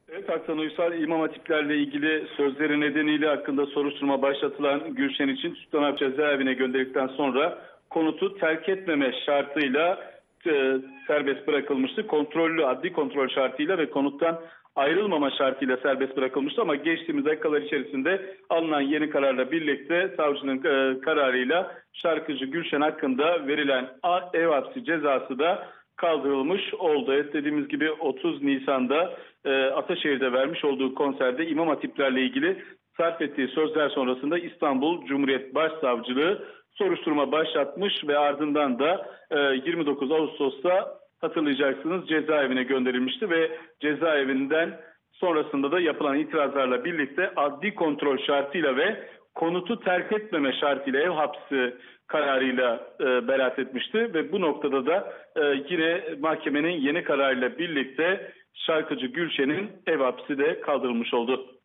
Evet, Hakan Uysal İmam Hatiplerle ilgili sözleri nedeniyle hakkında soruşturma başlatılan Gülşen için tutuklanarak cezaevine gönderildikten sonra konutu terk etmeme şartıyla serbest bırakılmıştı. Adli kontrol şartıyla ve konuttan ayrılmama şartıyla serbest bırakılmıştı ama geçtiğimiz dakikalar içerisinde alınan yeni kararla birlikte savcının kararıyla şarkıcı Gülşen hakkında verilen ev hapsi cezası da kaldırılmış oldu. Evet, dediğimiz gibi 30 Nisan'da Ataşehir'de vermiş olduğu konserde İmam Hatiplerle ilgili sarf ettiği sözler sonrasında İstanbul Cumhuriyet Başsavcılığı soruşturma başlatmış ve ardından da 29 Ağustos'ta hatırlayacaksınız cezaevine gönderilmişti ve cezaevinden sonrasında da yapılan itirazlarla birlikte adli kontrol şartıyla ve konutu terk etmeme şartıyla ev hapsi kararıyla beraat etmişti ve bu noktada da yine mahkemenin yeni kararıyla birlikte şarkıcı Gülşen'in ev hapsi de kaldırılmış oldu.